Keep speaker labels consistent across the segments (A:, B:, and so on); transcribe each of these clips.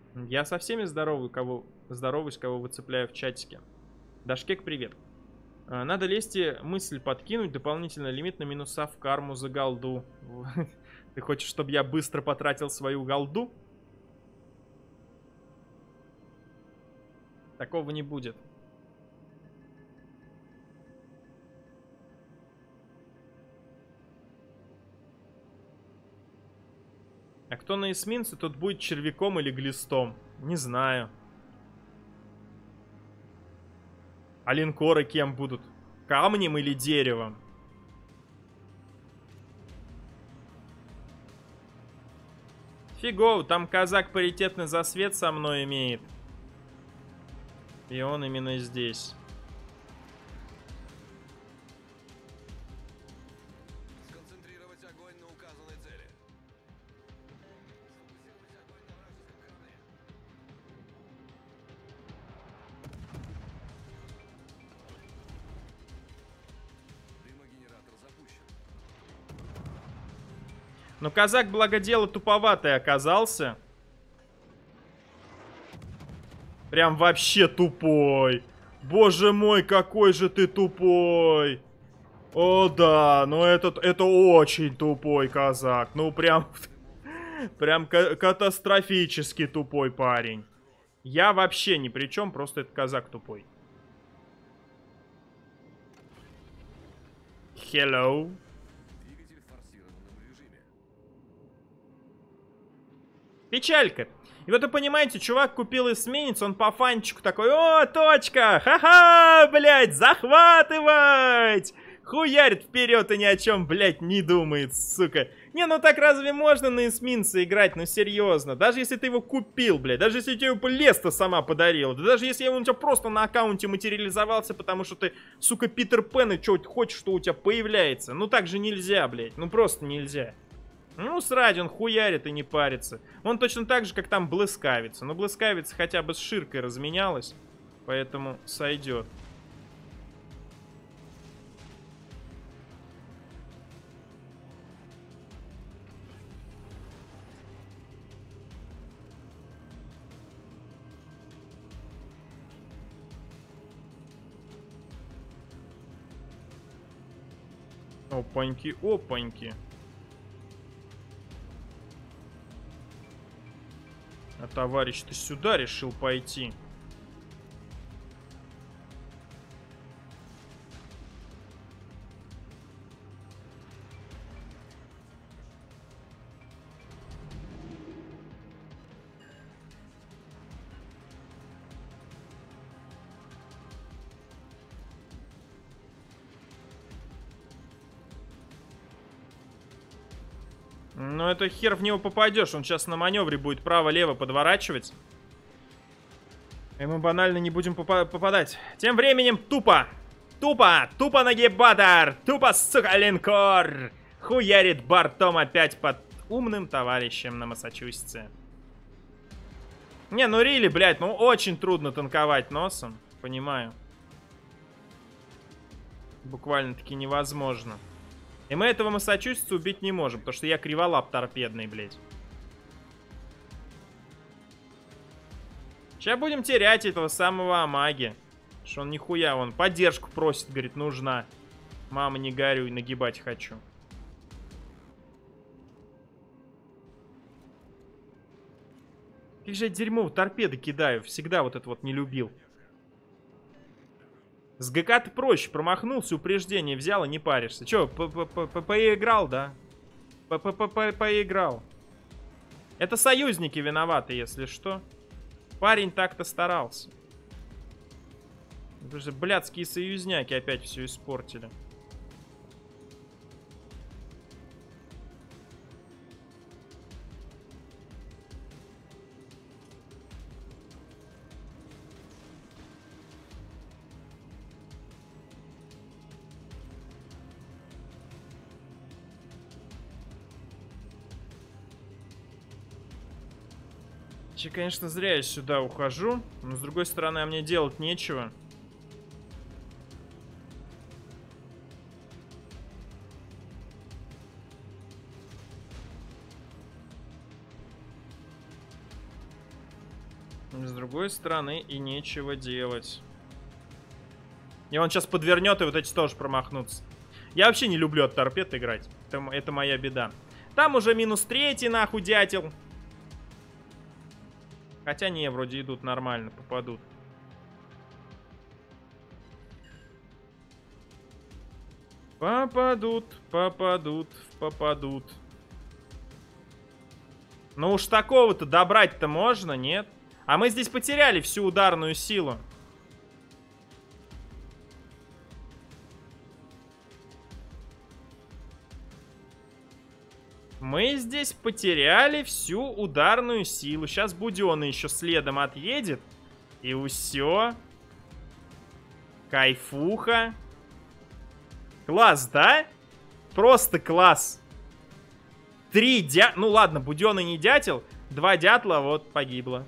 A: Я со всеми здороваюсь, кого выцепляю в чатике. Дашкек, привет. Надо Лесте мысль подкинуть, дополнительный лимит на минуса в карму за голду. Ты хочешь, чтобы я быстро потратил свою голду? Такого не будет. А кто на эсминце, тот будет червяком или глистом. Не знаю. А линкоры кем будут? Камнем или деревом? Фигово, там казак паритетный засвет со мной имеет. И он именно здесь.
B: Сконцентрировать огонь на указанной цели. Дымогенератор запущен.
A: Но казак, благо дело, туповатый оказался. Прям вообще тупой. Боже мой, какой же ты тупой. О, да, ну это очень тупой казак. Ну, прям катастрофически тупой парень. Я вообще ни при чем, просто этот казак тупой. Hello.
B: Двигатель в форсированном режиме.
A: Печалька. И вот вы понимаете, чувак купил эсминец, он по фанчику такой: о, точка, ха-ха, блядь, захватывать! Хуярит вперед и ни о чем, блядь, не думает, сука. Не, ну так разве можно на эсминце играть, ну серьезно? Даже если ты его купил, блядь, даже если тебе его Леста сама подарила, да даже если он у тебя просто на аккаунте материализовался, потому что ты, сука, Питер Пен, и что хочешь, что у тебя появляется. Ну так же нельзя, блядь, ну просто нельзя. Ну, срать, он хуярит и не парится. Он точно так же, как там Блескавица. Но Блескавица хотя бы с Ширкой разменялась. Поэтому сойдет. Опаньки, опаньки. А товарищ-то сюда решил пойти. Ну, это хер в него попадешь. Он сейчас на маневре будет право-лево подворачивать. И мы банально не будем попадать. Тем временем тупо. Тупо нагибатор. Тупо, сука, линкор. Хуярит бортом опять под умным товарищем на Массачусетсе. Не, ну рили, блядь, ну очень трудно танковать носом. Понимаю. Буквально-таки невозможно. И мы этого Массачусетса убить не можем, потому что я криволап торпедный, блядь. Сейчас будем терять этого самого Амаги. Что он нихуя, он поддержку просит, говорит, нужна. Мама, не горюй, нагибать хочу. Как же я дерьмо в торпеды кидаю, всегда вот это вот не любил. С ГК-то проще, промахнулся, упреждение взял и не паришься. Че, поиграл, да? Поиграл. Это союзники виноваты, если что. Парень так-то старался. Даже блядские союзняки опять все испортили. Че, конечно, зря я сюда ухожу. Но, с другой стороны, а мне делать нечего. С другой стороны и нечего делать. И он сейчас подвернет, и вот эти тоже промахнутся. Я вообще не люблю от торпед играть. Это моя беда. Там уже минус 3, нахуй, дятел. Хотя не, вроде идут нормально, попадут. Попадут, попадут, попадут. Ну уж такого-то добрать-то можно, нет? А мы здесь потеряли всю ударную силу. Мы здесь потеряли всю ударную силу. Сейчас Будённый еще следом отъедет. И все. Кайфуха. Класс, да? Просто класс. 3 дятла. Ну ладно, Будённый не дятел. 2 дятла, вот, погибло.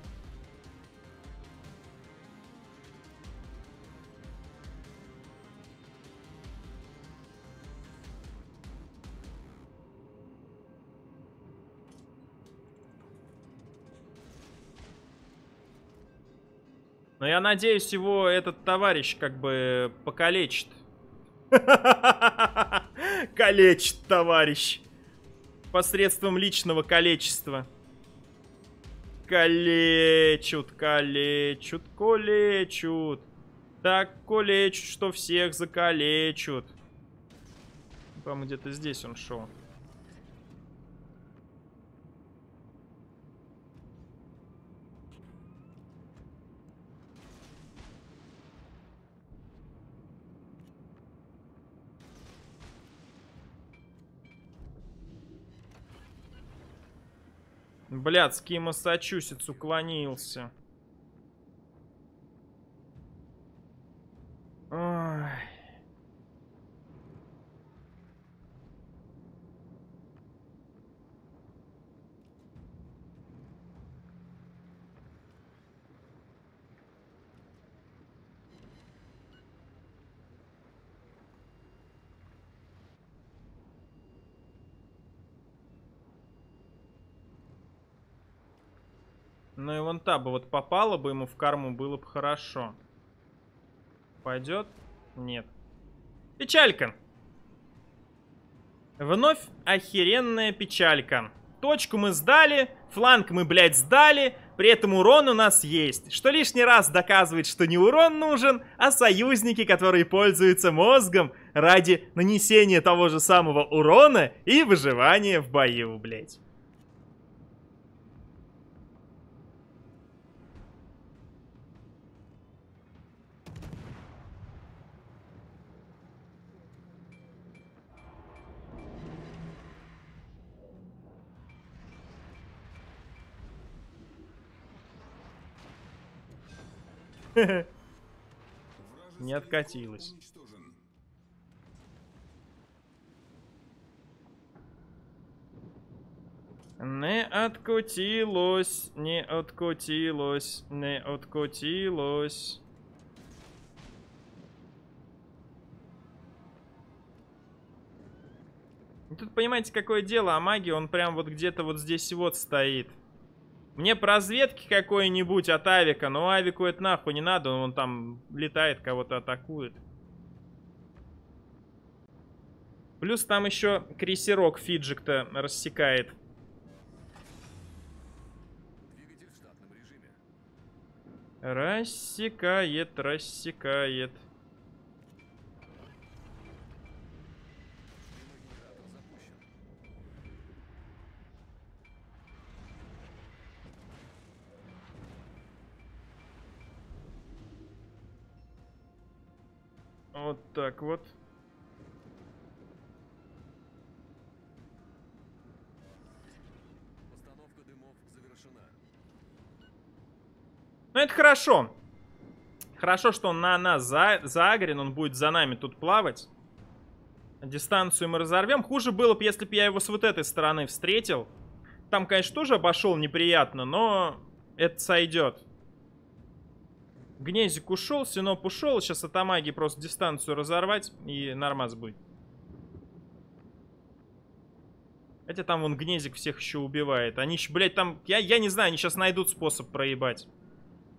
A: Но я надеюсь, его этот товарищ как бы покалечит. Калечит, товарищ. Посредством личного калечества. Калечут, калечут, калечут. Так калечут, что всех закалечут. По-моему, где-то здесь он шел. Блядский Массачусетс уклонился. Ой. Ну и вон та бы вот попала бы ему в корму, было бы хорошо. Пойдет? Нет. Печалька. Вновь охеренная печалька. Точку мы сдали, фланг мы, блядь, сдали, при этом урон у нас есть. Что лишний раз доказывает, что не урон нужен, а союзники, которые пользуются мозгом ради нанесения того же самого урона и выживания в бою, блядь. Не откатилась. Не откатилось, не откатилось, не откатилось. Тут понимаете, какое дело, а маги, он прям вот где-то вот здесь вот стоит. Мне по разведке какой-нибудь от авика, но авику это нахуй не надо, он там летает, кого-то атакует. Плюс там еще крейсерок Фиджик-то рассекает.
B: Двигатель в штатном режиме.
A: Рассекает, рассекает.
B: Дымогенератор запущен.
A: Вот так вот.
B: Постановка дымов завершена.
A: Ну это хорошо. Хорошо, что он на нас заагрен, он будет за нами тут плавать. Дистанцию мы разорвем. Хуже было бы, если бы я его с вот этой стороны встретил. Там, конечно, тоже обошел неприятно, но это сойдет. Гнезик ушел, Синоп ушел. Сейчас от Амаги просто дистанцию разорвать, и нормас будет. Хотя там вон Гнезик всех еще убивает. Они еще, блядь, там... Я не знаю, они сейчас найдут способ проебать.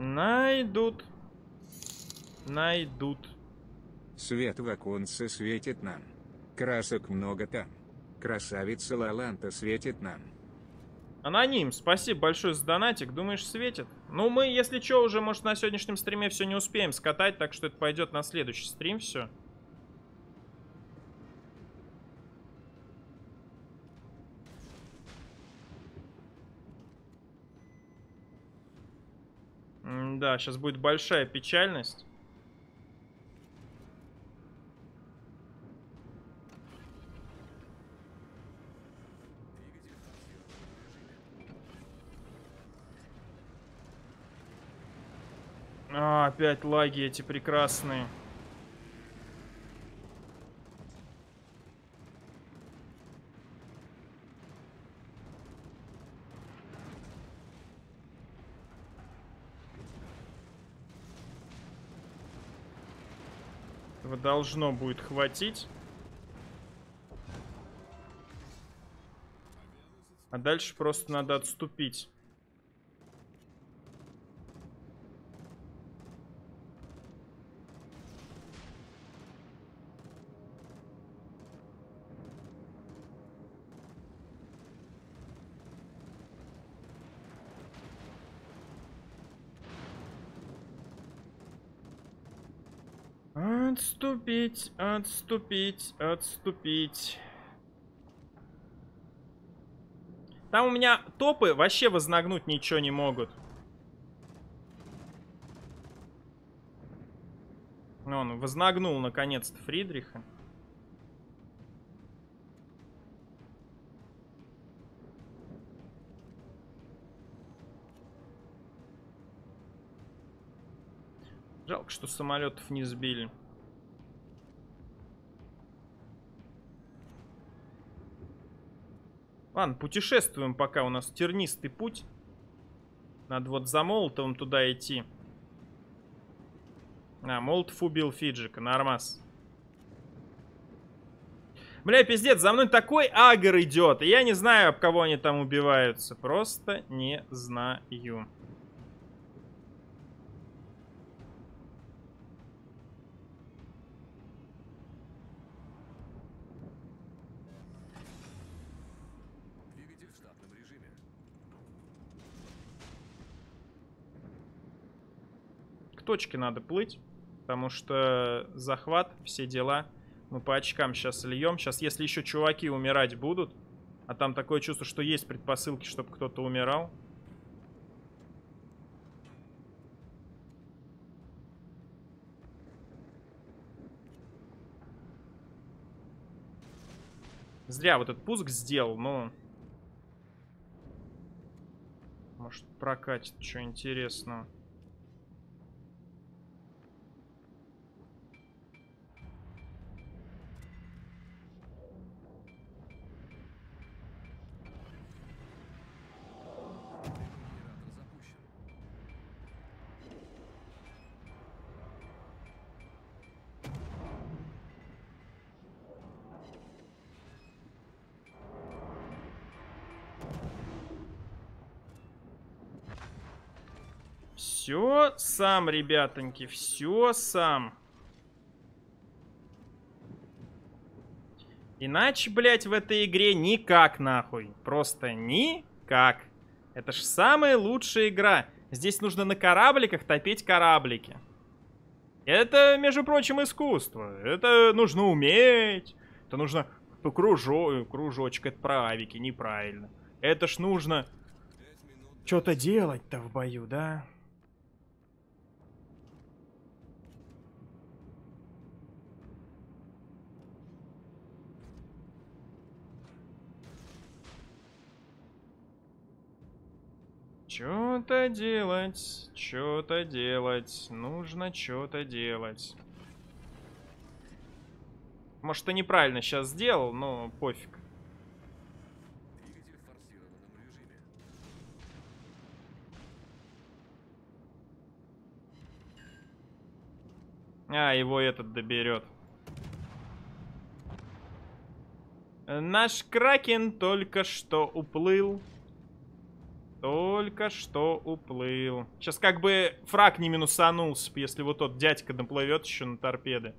A: Найдут. Найдут.
C: Свет в оконце светит нам. Красок много там. Красавица Лаланта светит нам.
A: Аноним, спасибо большое за донатик. Думаешь, светит? Ну, мы, если что, уже, может, на сегодняшнем стриме все не успеем скатать, так что это пойдет на следующий стрим все. Да, сейчас будет большая печальность. Опять лаги эти прекрасные. Этого должно будет хватить. А дальше просто надо отступить. Отступить, отступить, отступить. Там у меня топы вообще вознагнуть ничего не могут. Он вознагнул наконец-то Фридриха. Жалко, что самолетов не сбили. Ладно, путешествуем, пока у нас тернистый путь. Надо вот за Молотовым туда идти. Молотов убил Фиджика, нормас. Бля, пиздец, за мной такой агр идет. И я не знаю, об кого они там убиваются. Просто не знаю.
B: Двигатель в штатном режиме.
A: К точке надо плыть. Потому что захват, все дела. Мы по очкам сейчас льем. Сейчас, если еще чуваки умирать будут. А там такое чувство, что есть предпосылки, чтобы кто-то умирал. Зря вот этот пуск сделал, но... Может, прокатит что интересного.
B: Генератор запущен.
A: Все сам, ребятоньки, все сам. Иначе, блядь, в этой игре никак, нахуй. Просто никак. Это ж самая лучшая игра. Здесь нужно на корабликах топить кораблики. Это, между прочим, искусство. Это нужно уметь. Это нужно... Кружочек, это про авики, неправильно. Это ж нужно...
B: 5 минут.
A: Что-то делать-то в бою, да? Что-то делать, нужно что-то делать. Может, ты неправильно сейчас сделал, но пофиг.
B: Двигатель в форсированном режиме.
A: Его этот доберет. Наш Кракен только что уплыл. Только что уплыл. Сейчас как бы фраг не минусанулся, если вот тот дядька доплывет еще на торпеды.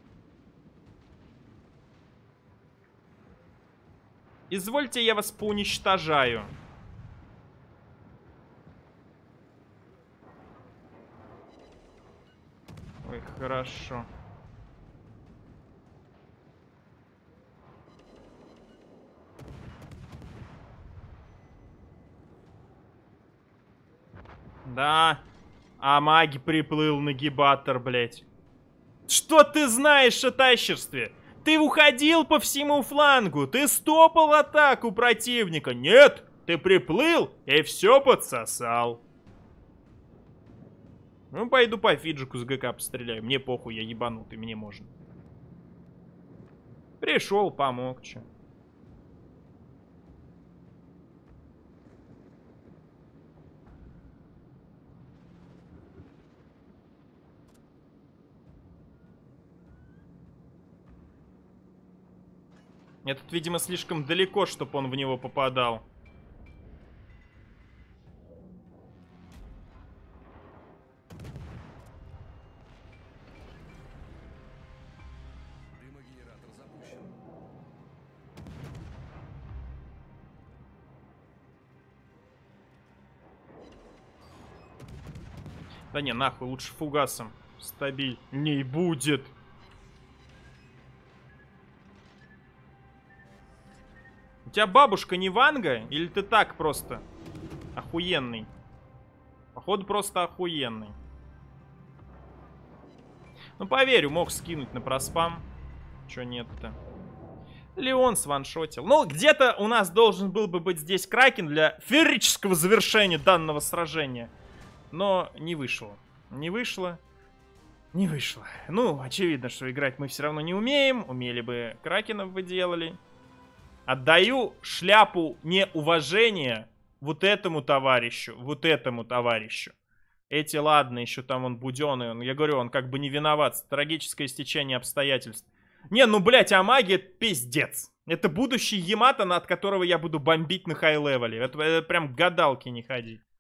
A: Извольте, я вас поуничтожаю. Ой, хорошо. Да. А маги приплыл нагибатор, блядь. Что ты знаешь о тащерстве? Ты уходил по всему флангу. Ты стопал атаку противника. Нет, ты приплыл и все подсосал. Ну, пойду по фиджику с ГК постреляю. Мне похуй, я ебанутый, мне можно. Пришел, помог, че. Этот, видимо, слишком далеко, чтобы он в него попадал.
B: Дымогенератор запущен.
A: Да не, нахуй, лучше фугасом. Стабильней будет. У тебя бабушка не Ванга? Или ты так просто охуенный? Походу, просто охуенный. Ну, поверю, мог скинуть на проспам. Чё нет-то? Леон сваншотил. Ну, где-то у нас должен был бы быть здесь Кракен для феерического завершения данного сражения. Но не вышло. Не вышло. Не вышло. Ну, очевидно, что играть мы все равно не умеем. Умели бы, Кракенов вы делали. Отдаю шляпу неуважения вот этому товарищу. Вот этому товарищу. Эти, ладно, еще там он будённый. Я говорю, он как бы не виноват. Трагическое стечение обстоятельств. Не, ну, блядь, а магия это пиздец. Это будущий Ямато, от которого я буду бомбить на хай-левеле. Это прям к гадалке не ходить.